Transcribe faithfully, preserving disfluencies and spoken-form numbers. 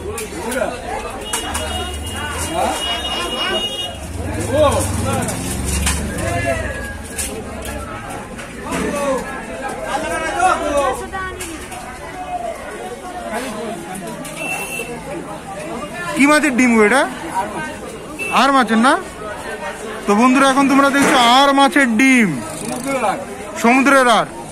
কি মাছের ডিম এটা? আর মাছের না? তো বন্ধুরা এখন তোমরা দেখছো আর মাছের ডিম, সমুদ্রের আর।